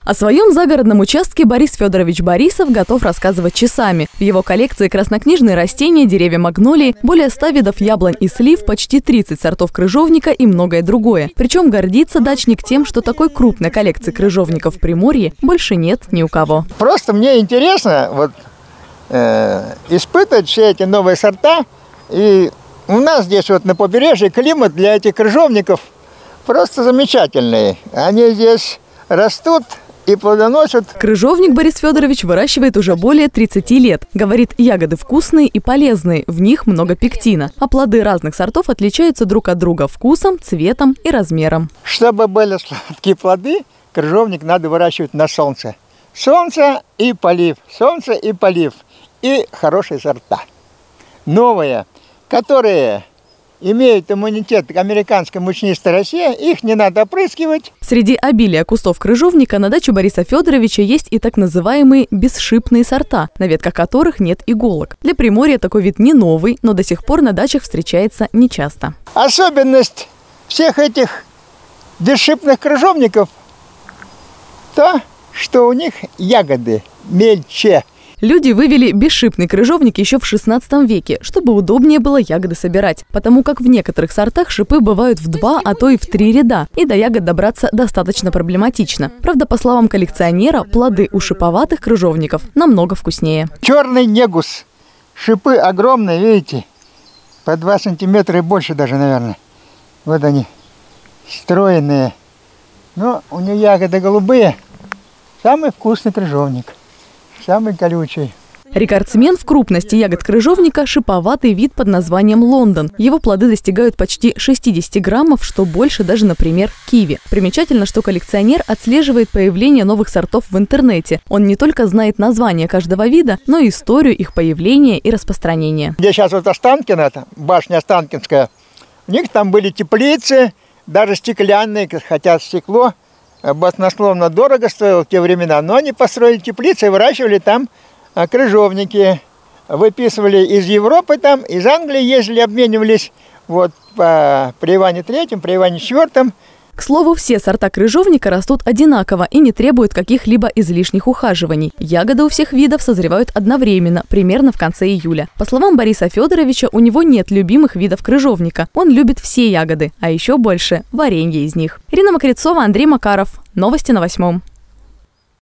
О своем загородном участке Борис Федорович Борисов готов рассказывать часами. В его коллекции краснокнижные растения, деревья магнолии, более 100 видов яблонь и слив, почти 30 сортов крыжовника и многое другое. Причем гордится дачник тем, что такой крупной коллекции крыжовника в Приморье больше нет ни у кого. Просто мне интересно испытывать все эти новые сорта. И у нас здесь на побережье климат для этих крыжовников просто замечательный. Они здесь растут и плодоносят. Крыжовник Борис Федорович выращивает уже более 30 лет. Говорит, ягоды вкусные и полезные, в них много пектина. А плоды разных сортов отличаются друг от друга вкусом, цветом и размером. Чтобы были сладкие плоды, крыжовник надо выращивать на солнце. Солнце и полив, солнце и полив. И хорошие сорта. Новые, которые имеют иммунитет к американской мучнистой росе, их не надо опрыскивать. Среди обилия кустов крыжовника на даче Бориса Федоровича есть и так называемые бесшипные сорта, на ветках которых нет иголок. Для Приморья такой вид не новый, но до сих пор на дачах встречается нечасто. Особенность всех этих бесшипных крыжовников то, что у них ягоды мельче. Люди вывели бесшипный крыжовник еще в 16 веке, чтобы удобнее было ягоды собирать, потому как в некоторых сортах шипы бывают в 2, а то и в 3 ряда, и до ягод добраться достаточно проблематично. Правда, по словам коллекционера, плоды у шиповатых крыжовников намного вкуснее. Черный негус. Шипы огромные, видите, по 2 сантиметра и больше даже, наверное. Вот они, стройные. Но у нее ягоды голубые. Самый вкусный крыжовник. Самый колючий. Рекордсмен в крупности ягод крыжовника – шиповатый вид под названием Лондон. Его плоды достигают почти 60 граммов, что больше даже, например, киви. Примечательно, что коллекционер отслеживает появление новых сортов в интернете. Он не только знает название каждого вида, но и историю их появления и распространения. Где сейчас Останкино, башня Останкинская, у них там были теплицы, даже стеклянные, хотя стекло баснословно дорого стоило в те времена, но они построили теплицы и выращивали там крыжовники. Выписывали из Европы там, из Англии ездили, обменивались при Иване III, при Иване IV. К слову, все сорта крыжовника растут одинаково и не требуют каких-либо излишних ухаживаний. Ягоды у всех видов созревают одновременно, примерно в конце июля. По словам Бориса Федоровича, у него нет любимых видов крыжовника. Он любит все ягоды, а еще больше – варенье из них. Ирина Мокрицова, Андрей Макаров. Новости на 8.